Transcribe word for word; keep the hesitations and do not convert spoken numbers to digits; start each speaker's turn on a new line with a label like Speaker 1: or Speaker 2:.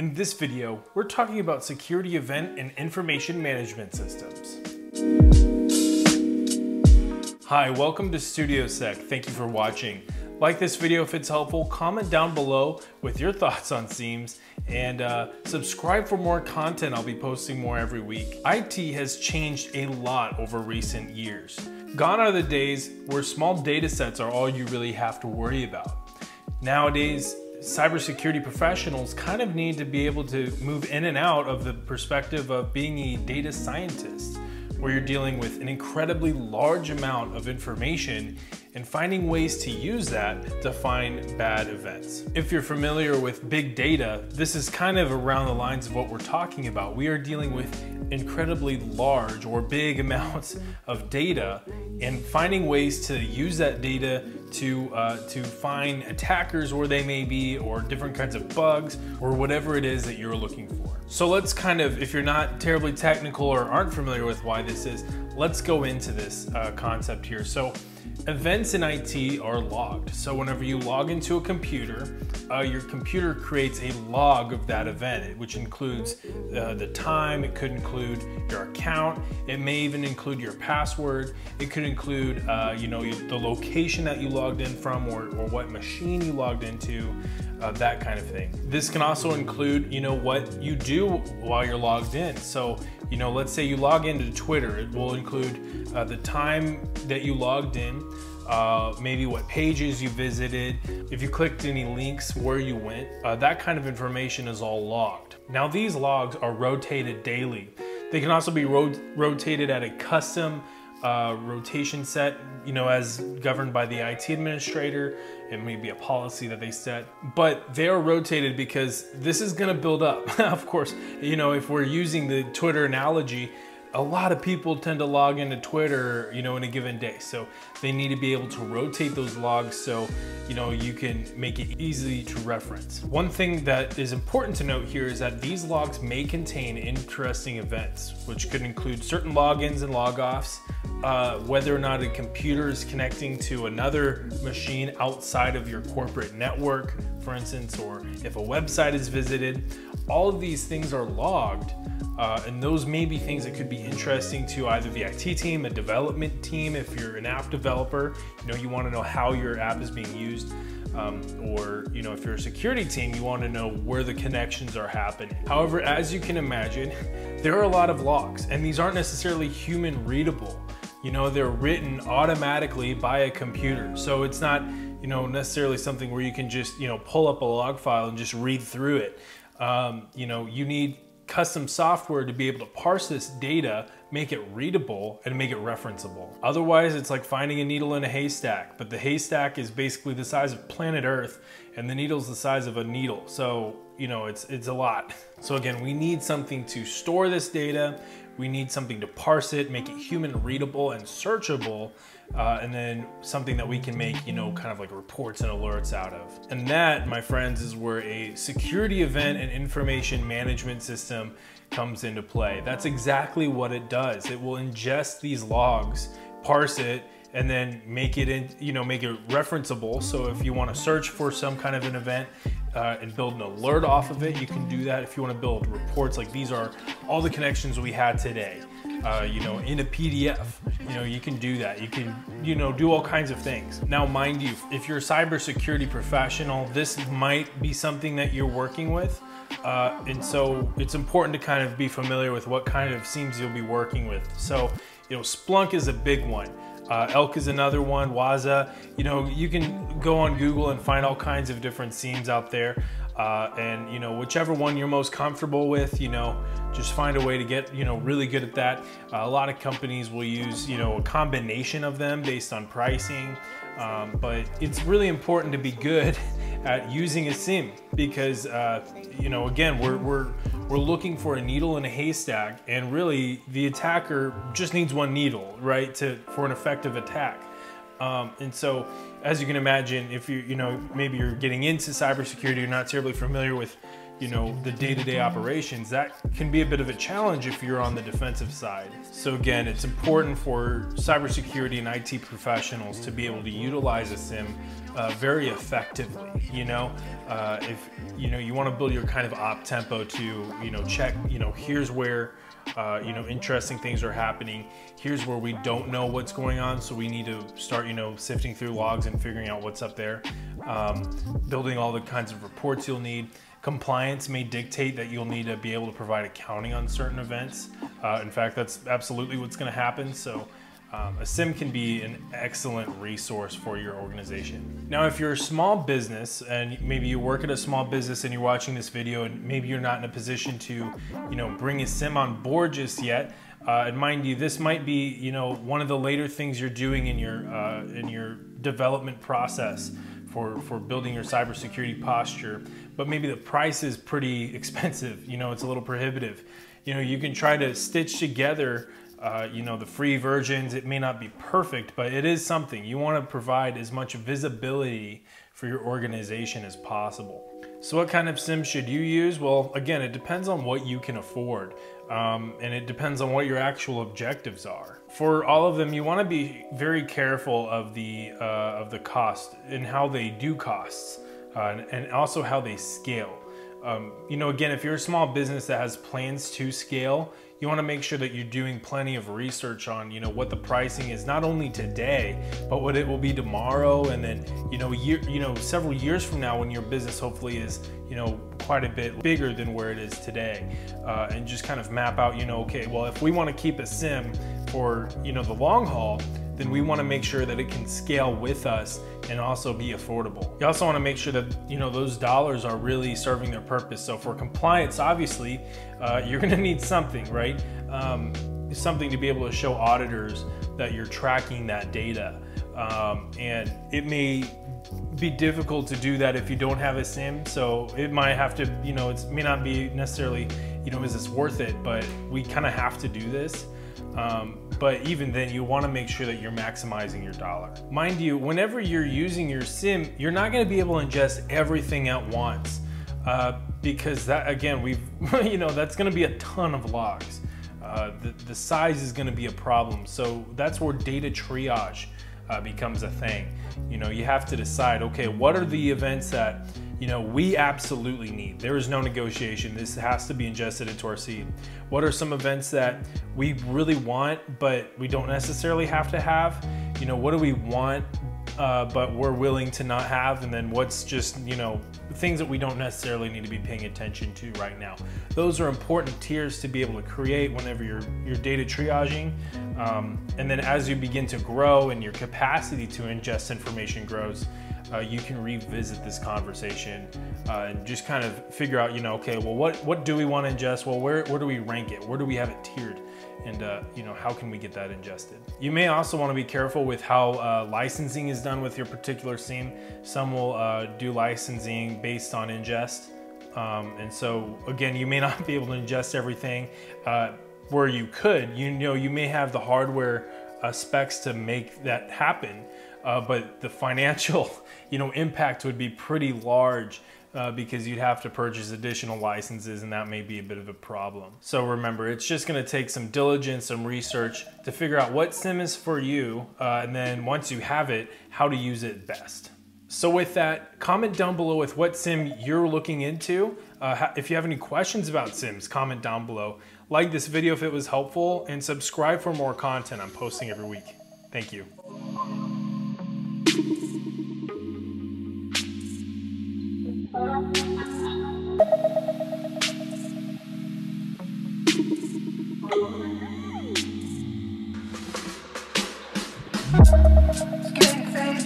Speaker 1: In this video, we're talking about security event and information management systems. Hi, welcome to StudioSec. Thank you for watching. Like this video if it's helpful, comment down below with your thoughts on SIEMs, and uh, subscribe for more content. I'll be posting more every week. I T has changed a lot over recent years. Gone are the days where small data sets are all you really have to worry about. Nowadays, cybersecurity professionals kind of need to be able to move in and out of the perspective of being a data scientist, where you're dealing with an incredibly large amount of information and finding ways to use that to find bad events. If you're familiar with big data, this is kind of around the lines of what we're talking about. We are dealing with incredibly large or big amounts of data and finding ways to use that data to, uh, to find attackers where they may be, or different kinds of bugs, or whatever it is that you're looking for. So let's kind of, if you're not terribly technical or aren't familiar with why this is, let's go into this uh, concept here. So events in I T are logged. So whenever you log into a computer, uh, your computer creates a log of that event, which includes uh, the time, it could include your account, it may even include your password, it could include uh, you know, the location that you logged in from, or, or what machine you logged into, uh, that kind of thing. This can also include, you know, what you do while you're logged in. So, you know, let's say you log into Twitter, it will include uh, the time that you logged in, uh, maybe what pages you visited, if you clicked any links, where you went, uh, that kind of information is all logged. Now these logs are rotated daily. They can also be ro rotated at a custom uh, rotation set, you know, as governed by the I T administrator. It may be a policy that they set, but they are rotated because this is gonna build up. Of course, you know, if we're using the Twitter analogy, a lot of people tend to log into Twitter, you know, in a given day. So they need to be able to rotate those logs so, you know, you can make it easy to reference. One thing that is important to note here is that these logs may contain interesting events, which could include certain logins and logoffs, uh, whether or not a computer is connecting to another machine outside of your corporate network, for instance, or if a website is visited. All of these things are logged. Uh, and those may be things that could be interesting to either the I T team, a development team. If you're an app developer, you know, you want to know how your app is being used. Um, or, you know, if you're a security team, you want to know where the connections are happening. However, as you can imagine, there are a lot of logs, and these aren't necessarily human readable. You know, they're written automatically by a computer. So it's not, you know, necessarily something where you can just, you know, pull up a log file and just read through it. Um, you know, you need custom software to be able to parse this data, make it readable, and make it referenceable. Otherwise, it's like finding a needle in a haystack, but the haystack is basically the size of planet Earth, and the needle's the size of a needle. So, you know, it's, it's a lot. So again, we need something to store this data. We need something to parse it, make it human readable and searchable, uh, and then something that we can make, you know, kind of like reports and alerts out of. And that, my friends, is where a security event and information management system comes into play. That's exactly what it does. It will ingest these logs, parse it, and then make it in, you know, make it referenceable. So if you want to search for some kind of an event uh, and build an alert off of it, you can do that. If you want to build reports, like these are all the connections we had today, uh, you know, in a P D F, you know, you can do that. You can, you know, do all kinds of things. Now, mind you, if you're a cybersecurity professional, this might be something that you're working with. Uh, and so it's important to kind of be familiar with what kind of SIEMs you'll be working with. So, you know, Splunk is a big one. Uh, Elk is another one, Waza. You know, you can go on Google and find all kinds of different SIEMs out there. Uh, and, you know, whichever one you're most comfortable with, you know, just find a way to get, you know, really good at that. Uh, a lot of companies will use, you know, a combination of them based on pricing. Um, but it's really important to be good at using a SIEM because, uh, you know, again, we're, we're, we're looking for a needle in a haystack, and really the attacker just needs one needle, right, to, for an effective attack. Um, and so, as you can imagine, if you, you know, maybe you're getting into cybersecurity, you're not terribly familiar with you know, the day-to-day operations, that can be a bit of a challenge if you're on the defensive side. So again, it's important for cybersecurity and I T professionals to be able to utilize a SIEM uh, very effectively. You know, uh, if you know you want to build your kind of op tempo to, you know, check, you know, here's where Uh, you know, interesting things are happening. Here's where we don't know what's going on, so we need to start, you know, sifting through logs and figuring out what's up there. Um, building all the kinds of reports you'll need. Compliance may dictate that you'll need to be able to provide accounting on certain events. Uh, in fact, that's absolutely what's going to happen. So um, a SIEM can be an excellent resource for your organization. Now, if you're a small business and maybe you work at a small business and you're watching this video and maybe you're not in a position to, you know, bring a SIEM on board just yet, uh, and mind you, this might be, you know, one of the later things you're doing in your uh, in your development process for for building your cybersecurity posture, but maybe the price is pretty expensive. You know, it's a little prohibitive. You know, you can try to stitch together Uh, you know, the free versions. It may not be perfect, but it is something. You want to provide as much visibility for your organization as possible. So what kind of SIEM should you use? Well, again, it depends on what you can afford, um, and it depends on what your actual objectives are. For all of them, you want to be very careful of the, uh, of the cost and how they do costs, uh, and, and also how they scale. Um, you know, again, if you're a small business that has plans to scale, you want to make sure that you're doing plenty of research on, you know, what the pricing is, not only today, but what it will be tomorrow, and then, you know, year, you know, several years from now when your business hopefully is, you know, quite a bit bigger than where it is today, uh, and just kind of map out, you know, okay, well, if we want to keep a SIEM for, you know, the long haul, then we want to make sure that it can scale with us and also be affordable. You also want to make sure that, you know, those dollars are really serving their purpose. So for compliance, obviously, uh, you're going to need something, right? Um, something to be able to show auditors that you're tracking that data. Um, and it may be difficult to do that if you don't have a SIEM. So it might have to, you know, it may not be necessarily, you know, is this worth it? But we kind of have to do this. Um, but even then, you want to make sure that you're maximizing your dollar. Mind you, whenever you're using your SIEM, you're not going to be able to ingest everything at once, uh, because that, again, we've, you know, that's going to be a ton of logs. Uh, the, the size is going to be a problem. So that's where data triage uh, becomes a thing. You know, you have to decide, okay, what are the events that, you know, we absolutely need? There is no negotiation. This has to be ingested into our SIEM. What are some events that we really want, but we don't necessarily have to have? You know, what do we want, uh, but we're willing to not have? And then what's just, you know, things that we don't necessarily need to be paying attention to right now. Those are important tiers to be able to create whenever you're, you're data triaging. Um, and then as you begin to grow and your capacity to ingest information grows, Uh, you can revisit this conversation uh, and just kind of figure out, you know, okay, well, what, what do we want to ingest? Well, where, where do we rank it? Where do we have it tiered? And, uh, you know, how can we get that ingested? You may also want to be careful with how uh, licensing is done with your particular SIEM. Some will uh, do licensing based on ingest. Um, and so, again, you may not be able to ingest everything uh, where you could. You know, you may have the hardware uh, specs to make that happen. Uh, but the financial, you know, impact would be pretty large uh, because you'd have to purchase additional licenses, and that may be a bit of a problem. So remember, it's just going to take some diligence, some research to figure out what SIEM is for you, uh, and then once you have it, how to use it best. So with that, comment down below with what SIEM you're looking into. Uh, if you have any questions about SIEMs, comment down below. Like this video if it was helpful, and subscribe for more content I'm posting every week. Thank you.
Speaker 2: It's getting faded.